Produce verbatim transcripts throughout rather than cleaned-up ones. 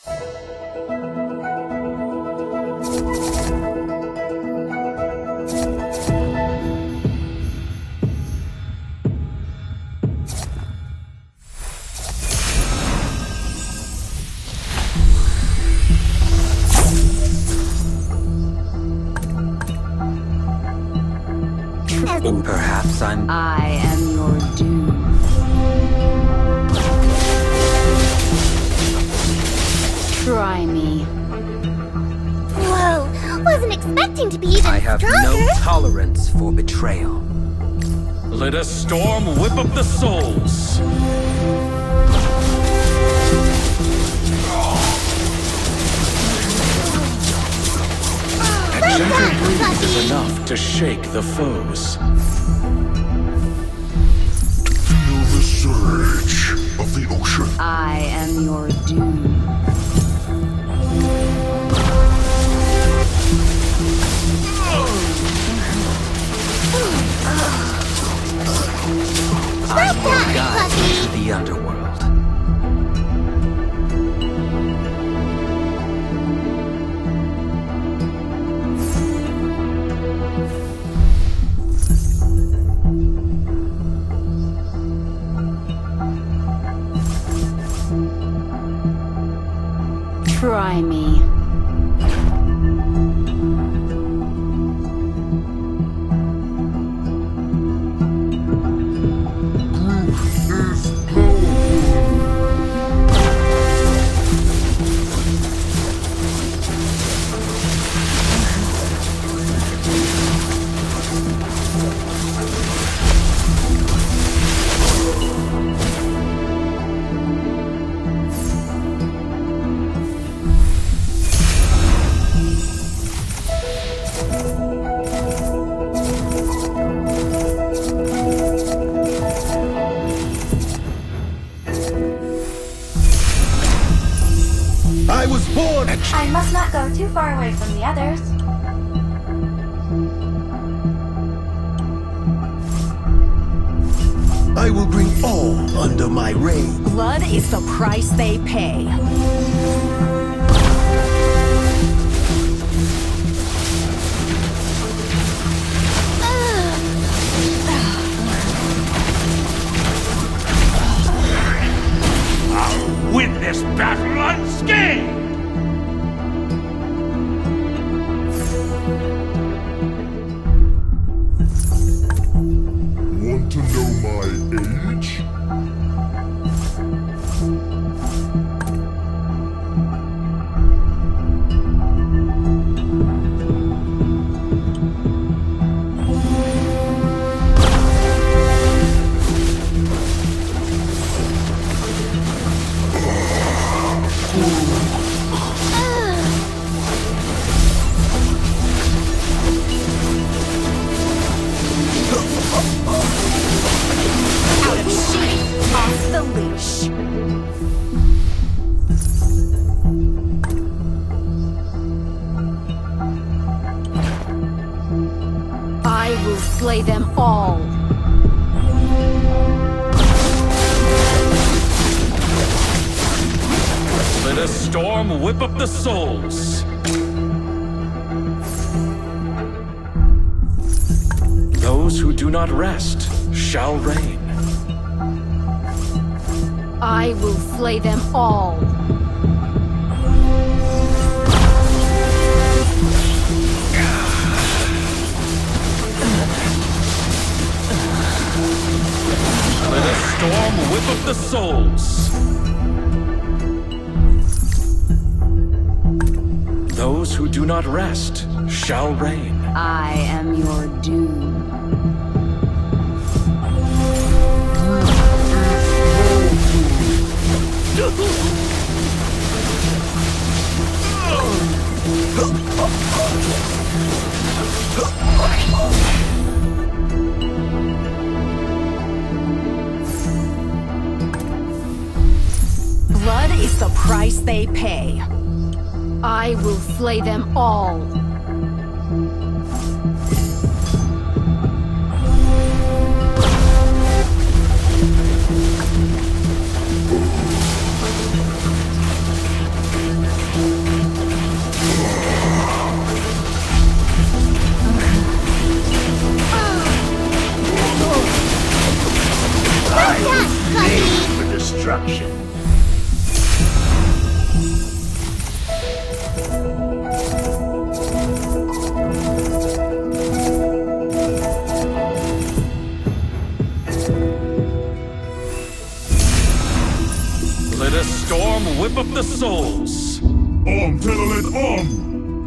Perhaps I'm... I am your doom. Try me. Whoa, wasn't expecting to be even I have stronger. no tolerance for betrayal. Let a storm whip up the souls. A gentle breeze is enough to shake the foes. Feel the surge of the ocean. I am your doom. I will guide you to the underworld. Try me. I was born at... I must not go too far away from the others. I will bring all under my reign. Blood is the price they pay. I'll win this battle unscathed! Want to know my age? Out of sheath, off the leash. I will slay them all. Let a storm whip up the souls. Those who do not rest shall reign. I will slay them all. Let a storm whip up the souls. Those who do not rest shall reign. I am your doom. Blood is the price they pay. I will slay them all. destruction. Let a storm whip up the souls. Om Telolet Om!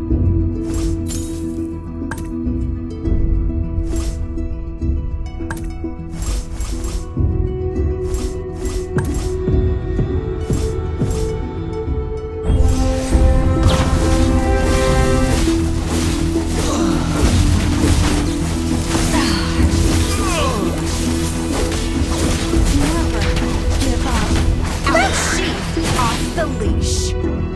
Off the leash.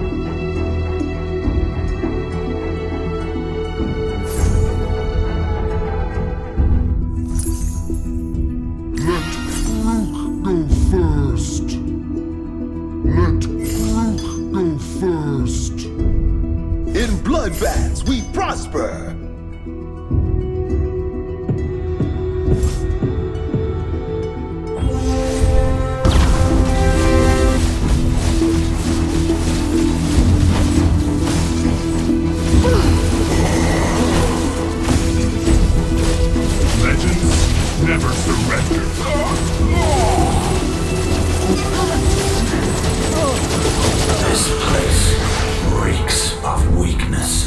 Bloodbaths, we prosper! Legends never surrender. This place reeks of weakness.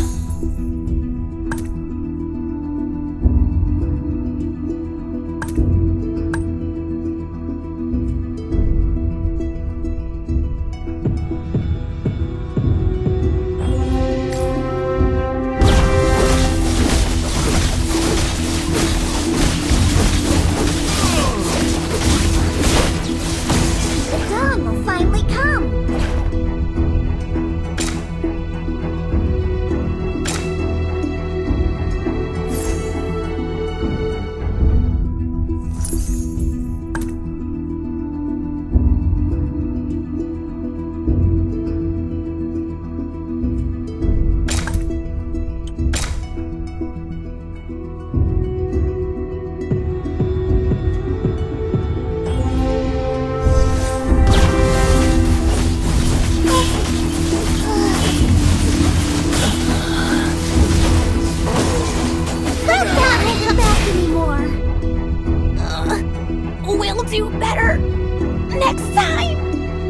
Do better next time.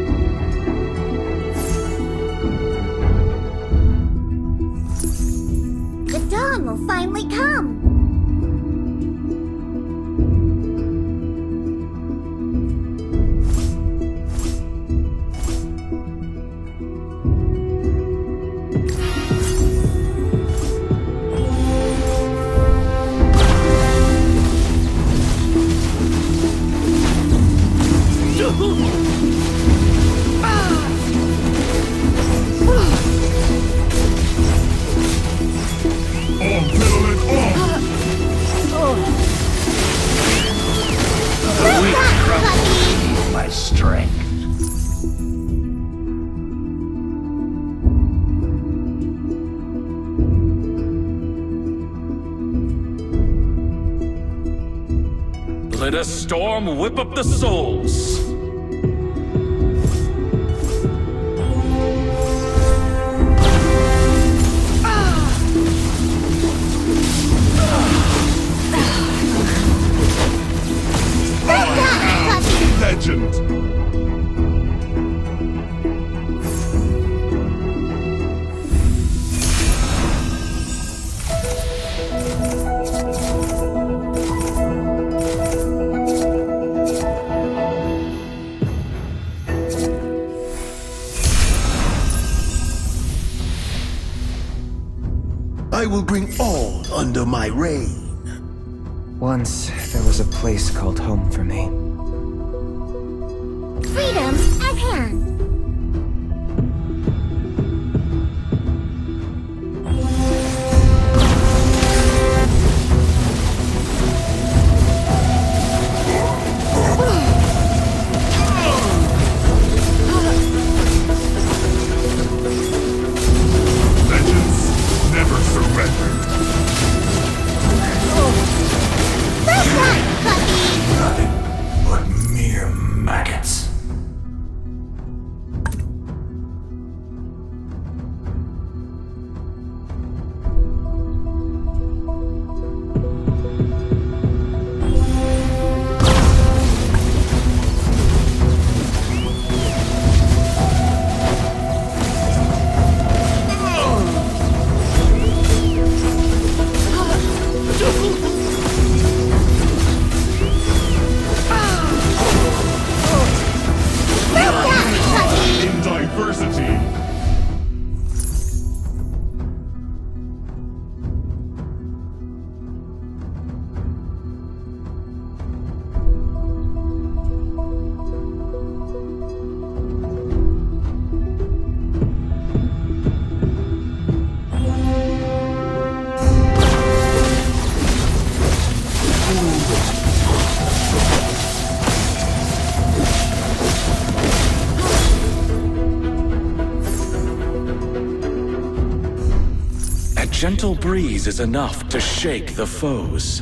The dawn will finally come. My strength. Let a storm whip up the souls. Legend! I will bring all under my reign. Once, there was a place called home for me. Freedom at hand. Legends never surrender. Nothing but mere maggots. gentle breeze is enough to shake the foes.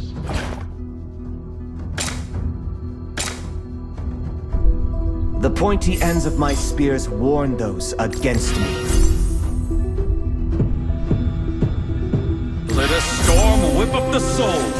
The pointy ends of my spears warn those against me. Let a storm whip up the souls.